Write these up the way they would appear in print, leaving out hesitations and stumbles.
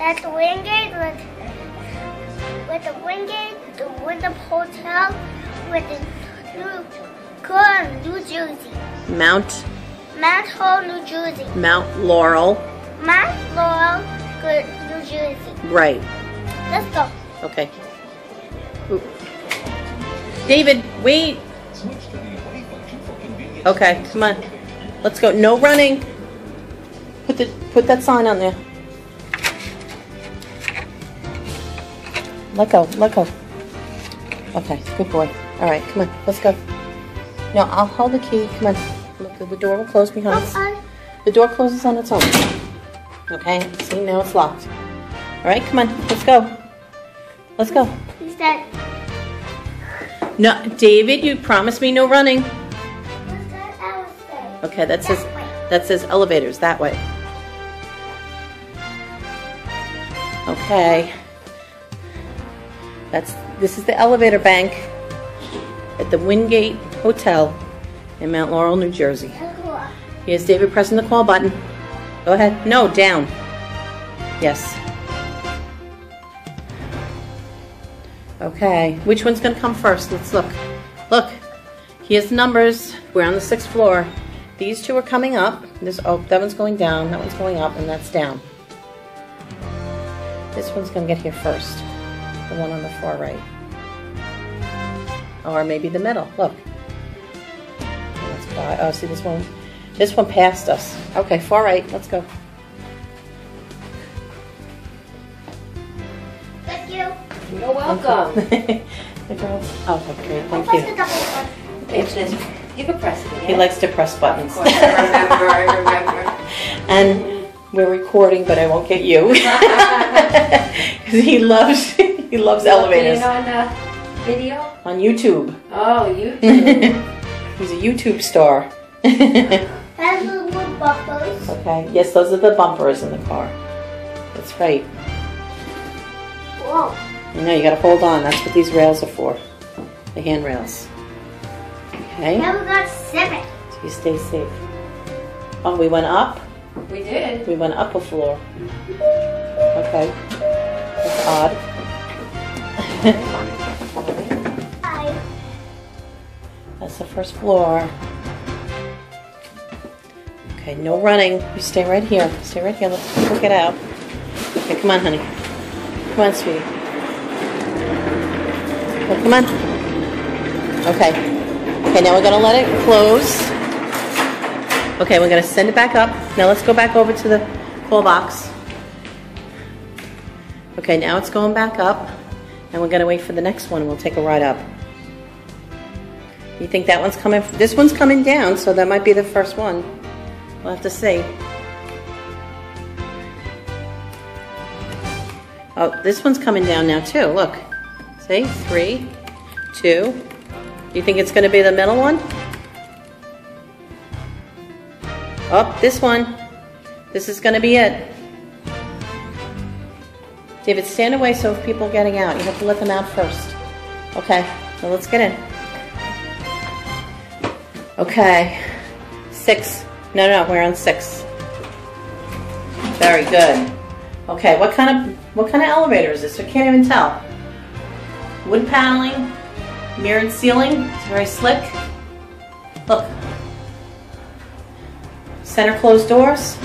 At the Wingate with the Hotel with the New Jersey. Mount Laurel, New Jersey. Mount Laurel. Mount Laurel, New Jersey. Right. Let's go. Okay. Ooh. David, wait. Okay, come on. Let's go. No running. Put that sign on there. Let go. Let go. Okay, good boy. All right, come on. Let's go. No, I'll hold the key. Come on. Look, the door will close behind us. The door closes on its own. Okay, see, now it's locked. All right, come on. Let's go. Let's go. Is that? No, David, you promised me no running. What's that house say? Okay, that says elevators that way. Okay. This is the elevator bank at the Wingate Hotel in Mount Laurel, New Jersey. Here's David pressing the call button. Go ahead. No, down. Yes. Okay, which one's going to come first? Let's look. Look, here's the numbers. We're on the 6th floor. These two are coming up. That one's going down, that one's going up, and that's down. This one's going to get here first. The one on the far right. Or maybe the middle. Look. That's 5. Oh, see this one? This one passed us. Okay, far right. Let's go. Thank you. You're welcome. Oh, great. Thank you. You can press it again. He likes to press buttons. Of course, I remember. And we're recording, but I won't get you. he loves elevators. On video? On YouTube. Oh, YouTube. He's a YouTube star. And the wood bumpers. Okay. Yes, those are the bumpers in the car. That's right. Whoa. I know, you gotta hold on. That's what these rails are for. The handrails. Okay. Now we got 7. So you stay safe. Oh, we went up? We did. We went up a floor. Okay. That's odd. Hi. That's the first floor. Okay, no running. You stay right here. Stay right here. Let's look it out. Okay, come on, honey. Come on, sweetie. Oh, come on. Okay. Okay, now we're going to let it close. Okay, we're going to send it back up. Now let's go back over to the call box. Okay, now it's going back up. And we're going to wait for the next one. We'll take a ride up. You think that one's coming? This one's coming down, so that might be the first one. We'll have to see. Oh, this one's coming down now too. Look. See? 3, 2. You think it's going to be the middle one? Oh, this one. This is going to be it. David, stand away so if people are getting out, you have to let them out first. Okay, so let's get in. Okay. 6. No, we're on 6. Very good. Okay, what kind of elevator is this? I can't even tell. Wood paneling, mirrored ceiling, it's very slick. Look. Center closed doors.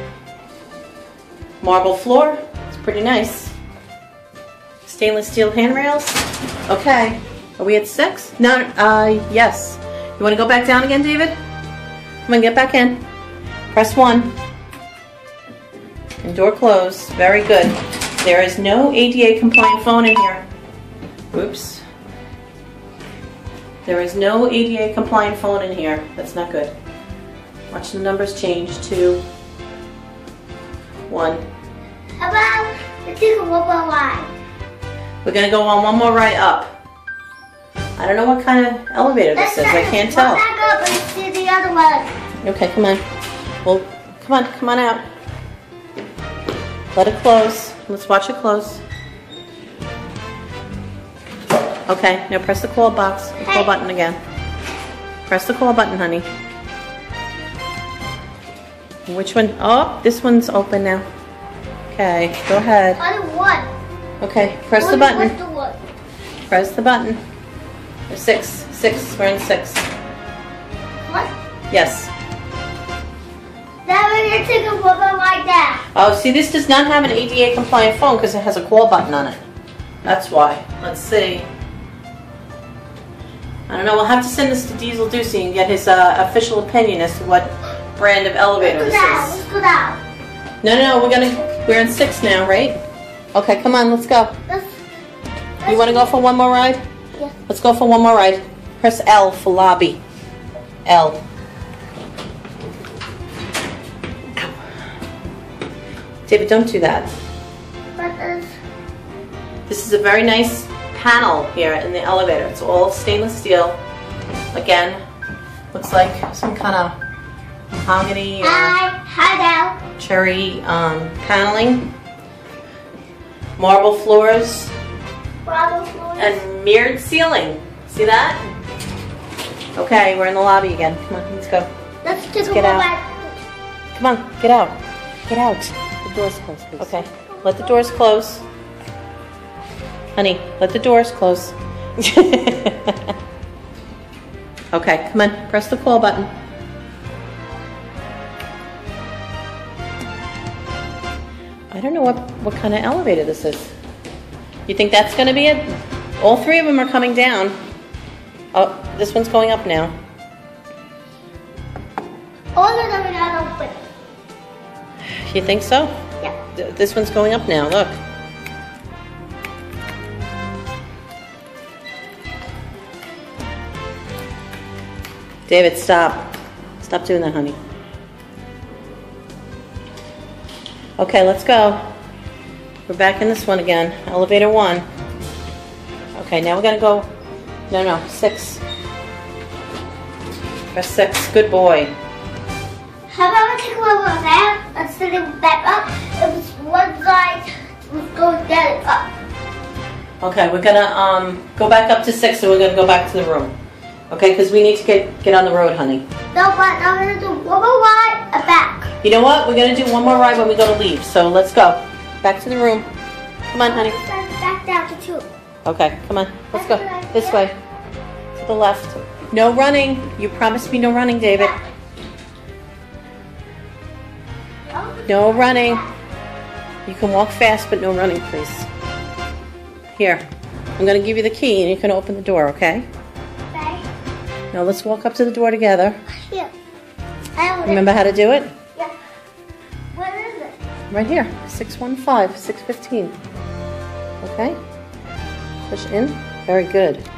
Marble floor, it's pretty nice. Stainless steel handrails. Okay, are we at 6? No, yes. You want to go back down again, David? Come on, get back in. Press 1. And door closed. Very good. There is no ADA compliant phone in here. Oops. There is no ADA compliant phone in here. That's not good. Watch the numbers change to 1. How about let's take a one more ride? We're going to go on one more ride up. I don't know what kind of elevator this is. I can't tell. Let's back up and see the other one. Okay, come on. Well, come on out. Let it close. Let's watch it close. Okay, now press the call box, the call button again. Press the call button, honey. Which one? Oh, this one's open now. Okay, go ahead. On one. Okay, press the button. What's the one? Press the button. There's 6. 6. We're in 6. What? Yes. That way you take a woman like that. Oh, see, this does not have an ADA compliant phone because it has a call button on it. That's why. Let's see. I don't know. We'll have to send this to Diesel Deucey and get his official opinion as to what brand of elevator this is. Let's go down. No, we're in 6 now, right? Okay, come on, let's go. You want to go for one more ride? Yeah. Let's go for one more ride. Press L for lobby. L. Ow. David, don't do that. This is a very nice panel here in the elevator. It's all stainless steel. Again, looks like some kind of mahogany or Hi cherry paneling. Marble floors. And mirrored ceiling. See that? Okay, we're in the lobby again. Come on, let's go. Let's get out. Come on, get out. Get out. The door's closed, please. Okay, let the doors close. Honey, let the doors close. Okay, come on, press the call button. I don't know what kind of elevator this is. You think that's going to be it? All 3 of them are coming down. Oh, this one's going up now. All of them are not open. You think so? Yeah. This one's going up now, look. David, stop. Stop doing that, honey. Okay, let's go. We're back in this one again. Elevator 1. Okay, now we're going to go... No, 6. Press 6. Good boy. How about we take one more down and send it back up? It was one side was going down and up. Okay, we're going to go back up to 6 and we're going to go back to the room. Okay, because we need to get on the road, honey. No, but I'm going to do one more ride and back. You know what? We're going to do one more ride when we go to leave. So let's go. Back to the room. Come on, honey. Back down to 2. Okay, come on. Let's go. This way. To the left. No running. You promised me no running, David. No running. You can walk fast, but no running, please. Here. I'm going to give you the key, and you can open the door, okay? Okay. Now let's walk up to the door together. Here. I own it. Remember how to do it? Yeah. Where is it? Right here. 615, 615. Okay? Push in. Very good.